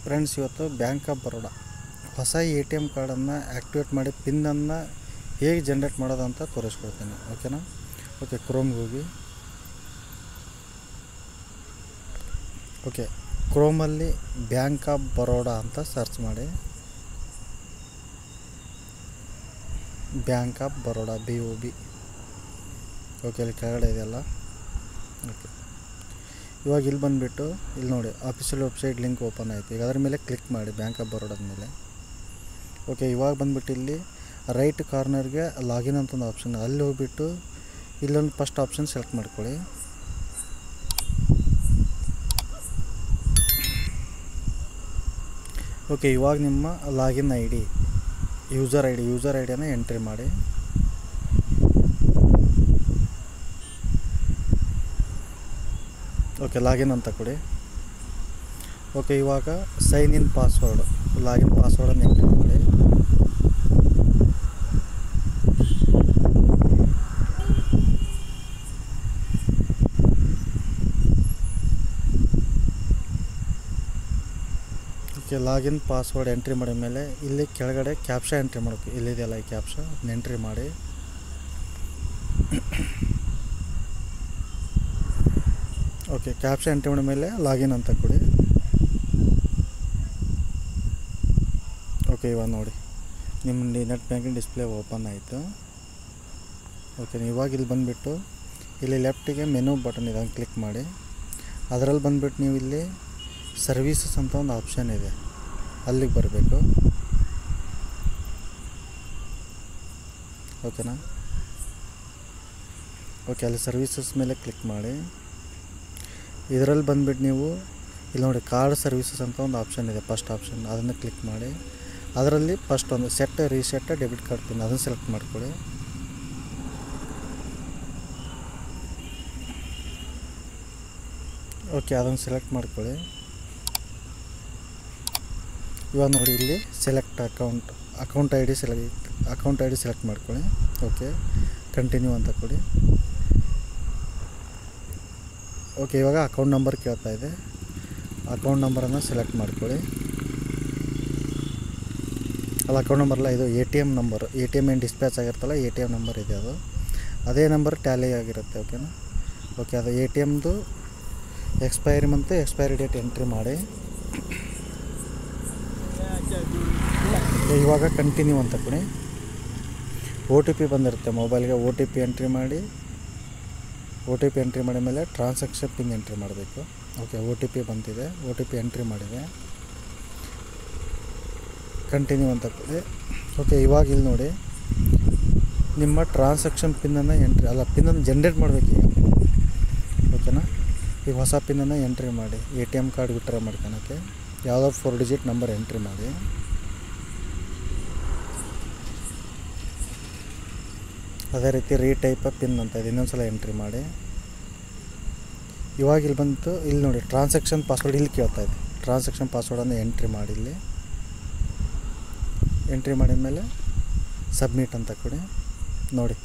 Friends, ಇವತ್ತು bank of Baroda ಹೊಸ ATM ಕಾರ್ಡನ್ನು ಆ್ಯಕ್ಟಿವೇಟ್ ಮಾಡಿ ಪಿನ್ನನ್ನು ಹೇಗೆ ಜನ್ರೇಟ್ ಮಾಡೋದು ಅಂತ ತೋರಿಸ್ಕೊಡ್ತೀನಿ. ಓಕೆನಾ? ಓಕೆ, ಕ್ರೋಮ್ಗೆ ಹೋಗಿ. ಓಕೆ, ಕ್ರೋಮಲ್ಲಿ ಬ್ಯಾಂಕ್ ಆಫ್ ಬರೋಡಾ ಅಂತ ಸರ್ಚ್ ಮಾಡಿ. Bank of Baroda BOB. Okay, ಇಲ್ಲಿ ಕೆಳಗಡೆ ಇದೆಯಲ್ಲ. ಓಕೆ, ಇವಾಗ ಇಲ್ಲಿ ಬಂದುಬಿಟ್ಟು ಇಲ್ಲಿ ನೋಡಿ, ಆಫೀಷಿಯಲ್ ವೆಬ್ಸೈಟ್ ಲಿಂಕ್ ಓಪನ್ ಆಯಿತು. ಈಗ ಅದರ ಮೇಲೆ ಕ್ಲಿಕ್ ಮಾಡಿ, ಬ್ಯಾಂಕ್ ಆಫ್ ಬರೋಡಾದ ಮೇಲೆ. ಓಕೆ, ಇವಾಗ ಬಂದುಬಿಟ್ಟು ಇಲ್ಲಿ ರೈಟ್ ಕಾರ್ನರ್ಗೆ ಲಾಗಿನ್ ಅಂತ ಒಂದು ಆಪ್ಷನ್, ಅಲ್ಲಿ ಹೋಗ್ಬಿಟ್ಟು ಇಲ್ಲೊಂದು ಫಸ್ಟ್ ಆಪ್ಷನ್ ಸೆಲೆಕ್ಟ್ ಮಾಡ್ಕೊಳ್ಳಿ. ಓಕೆ, ಇವಾಗ ನಿಮ್ಮ ಲಾಗಿನ್ ಯೂಸರ್ ಐಡಿಯನ್ನು ಎಂಟ್ರಿ ಮಾಡಿ. ಓಕೆ, ಲಾಗಿನ್ ಅಂತ ಕೊಡಿ. ಓಕೆ, ಇವಾಗ ಸೈನ್ ಇನ್ ಲಾಗಿನ್ ಪಾಸ್ವರ್ಡನ್ನು ಎಂಟ್ರಿ ಮಾಡಿ. ಓಕೆ, ಲಾಗಿನ್ ಪಾಸ್ವರ್ಡ್ ಎಂಟ್ರಿ ಮಾಡಿದ ಮೇಲೆ ಇಲ್ಲಿ ಕೆಳಗಡೆ ಕ್ಯಾಪ್ಷಾ ಎಂಟ್ರಿ ಮಾಡಬೇಕು. ಇಲ್ಲಿದೆಯಲ್ಲ ಈ ಕ್ಯಾಪ್ಷಾ, ಅದನ್ನ ಎಂಟ್ರಿ ಮಾಡಿ. ಓಕೆ, ಕ್ಯಾಪ್ಷಾ ಎಂಟ್ರಿ ಮಾಡಿದ ಮೇಲೆ ಲಾಗಿನ್ ಅಂತ ಕೊಡಿ. ಓಕೆ, ಇವಾಗ ನೋಡಿ ನಿಮ್ಮ ನೆಟ್ ಬ್ಯಾಂಕಿಂಗ್ ಡಿಸ್ಪ್ಲೇ ಓಪನ್ ಆಯಿತು. ಓಕೆ, ಇವಾಗ ಇಲ್ಲಿ ಬಂದುಬಿಟ್ಟು ಇಲ್ಲಿ ಲೆಫ್ಟಿಗೆ ಮೆನು ಬಟನ್ ಇದೆ, ಅದನ್ನು ಕ್ಲಿಕ್ ಮಾಡಿ. ಅದರಲ್ಲಿ ಬಂದುಬಿಟ್ಟು ನೀವು ಇಲ್ಲಿ ಸರ್ವೀಸಸ್ ಅಂತ ಒಂದು ಆಪ್ಷನ್ ಇದೆ, ಅಲ್ಲಿಗೆ ಬರಬೇಕು. ಓಕೆನಾ? ಓಕೆ, ಅಲ್ಲಿ ಸರ್ವೀಸಸ್ ಮೇಲೆ ಕ್ಲಿಕ್ ಮಾಡಿ. ಇದರಲ್ಲಿ ಬಂದುಬಿಟ್ಟು ನೀವು ಇಲ್ಲಿ ನೋಡಿ ಕಾರ್ಡ್ ಸರ್ವೀಸಸ್ ಅಂತ ಒಂದು ಆಪ್ಷನ್ ಇದೆ, ಫಸ್ಟ್ ಆಪ್ಷನ್, ಅದನ್ನು ಕ್ಲಿಕ್ ಮಾಡಿ. ಅದರಲ್ಲಿ ಫಸ್ಟ್ ಒಂದು ರೀಸೆಟ್ ಡೆಬಿಟ್ ಕಾರ್ಡ್ ಪಿನ್, ಅದನ್ನು ಸೆಲೆಕ್ಟ್ ಮಾಡ್ಕೊಳ್ಳಿ. ಓಕೆ, ಅದನ್ನು ಸೆಲೆಕ್ಟ್ ಮಾಡ್ಕೊಳ್ಳಿ. ಇವಾಗ ನೋಡಿ ಇಲ್ಲಿ select account I D select ಮಾಡ್ಕೊಳ್ಳಿ. ಓಕೆ, ಕಂಟಿನ್ಯೂ ಅಂತ ಕೊಡಿ. ಓಕೆ, ಇವಾಗ ಅಕೌಂಟ್ ನಂಬರ್ ಕೇಳ್ತಾ ಇದೆ, ಅಕೌಂಟ್ ನಂಬರನ್ನು ಸೆಲೆಕ್ಟ್ ಮಾಡ್ಕೊಳ್ಳಿ. ಅಲ್ಲ, ಅಕೌಂಟ್ ನಂಬರ್ ಅಲ್ಲ, ಇದು ATM ನಂಬರ್. ATM ಏನು ಡಿಸ್ಪ್ಯಾಚ್ ಆಗಿರ್ತಲ್ಲ, ATM ನಂಬರ್ ಇದೆ, ಅದು ಅದೇ ನಂಬರ್ ಟ್ಯಾಲಿ ಆಗಿರುತ್ತೆ. ಓಕೆನಾ? ಓಕೆ, ಅದು ATMದು expiry month expiry date entry ಮಾಡಿ. ಇವಾಗ ಕಂಟಿನ್ಯೂ ಅಂತ ಕೊಡಿ. OTP ಬಂದಿರುತ್ತೆ ಮೊಬೈಲ್ಗೆ, OTP ಎಂಟ್ರಿ ಮಾಡಿ. OTP ಎಂಟ್ರಿ ಮಾಡಿದ ಮೇಲೆ ಟ್ರಾನ್ಸಾಕ್ಷನ್ ಪಿನ್ ಎಂಟ್ರಿ ಮಾಡಬೇಕು. ಓಕೆ, OTP ಬಂದಿದೆ, OTP ಎಂಟ್ರಿ ಮಾಡಿದೆ, ಕಂಟಿನ್ಯೂ ಅಂತ ಕೊಡಿ. ಓಕೆ, ಇವಾಗ ಇಲ್ಲಿ ನೋಡಿ ನಿಮ್ಮ ಟ್ರಾನ್ಸಾಕ್ಷನ್ ಪಿನ್ನನ್ನು ಪಿನ್ನನ್ನು ಜನ್ರೇಟ್ ಮಾಡಬೇಕು ಈಗ. ಓಕೆನಾ? ಈಗ ಹೊಸ ಪಿನ್ನನ್ನು ಎಂಟ್ರಿ ಮಾಡಿ. ATM ಕಾರ್ಡ್ ವಿಡ್ರಾ ಮಾಡ್ಕೊಳಕ್ಕೆ ಯಾವುದಾದ್ರು 4 ಡಿಜಿಟ್ ನಂಬರ್ ಎಂಟ್ರಿ ಮಾಡಿ. ಅದೇ ರೀತಿ ರೀಟೈಪ್ ಪಿನ್ ಅಂತ ಇದೆ, ಇನ್ನೊಂದು ಸಲ ಎಂಟ್ರಿ ಮಾಡಿ. ಇವಾಗ ಇಲ್ಲಿ ಬಂತು, ಇಲ್ಲಿ ನೋಡಿ ಟ್ರಾನ್ಸಾಕ್ಷನ್ ಪಾಸ್ವರ್ಡ್ ಇಲ್ಲಿ ಕೇಳ್ತಾ ಇದೆ. ಟ್ರಾನ್ಸಾಕ್ಷನ್ ಪಾಸ್ವರ್ಡನ್ನು ಎಂಟ್ರಿ ಮಾಡಿ. ಇಲ್ಲಿ ಎಂಟ್ರಿ ಮಾಡಿದ ಮೇಲೆ ಸಬ್ಮಿಟ್ ಅಂತ ಕೊಡಿ. ನೋಡಿ,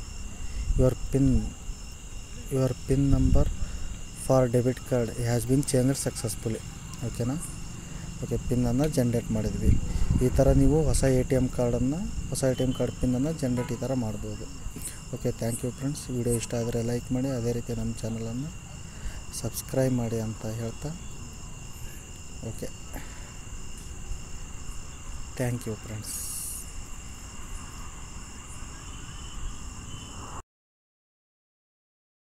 your PIN number for debit card has been changed successfully. ಓಕೆನಾ? ಓಕೆ, ಪಿನ್ನನ್ನು ಜನ್ರೇಟ್ ಮಾಡಿದ್ವಿ. ಈ ಥರ ನೀವು ಹೊಸ ATM ಕಾರ್ಡ್ ಪಿನ್ನನ್ನು ಜನ್ರೇಟ್ ಈ ಥರ ಮಾಡ್ಬೋದು. Okay, thank you friends. Video ಇಷ್ಟ ಆದರೆ ಲೈಕ್ ಮಾಡಿ, ಅದೇ ರೀತಿ ನಮ್ಮ ಚಾನಲನ್ನು ಸಬ್ಸ್ಕ್ರೈಬ್ ಮಾಡಿ ಅಂತ ಹೇಳ್ತಾ, ಓಕೆ, ಥ್ಯಾಂಕ್ ಯು ಫ್ರೆಂಡ್ಸ್.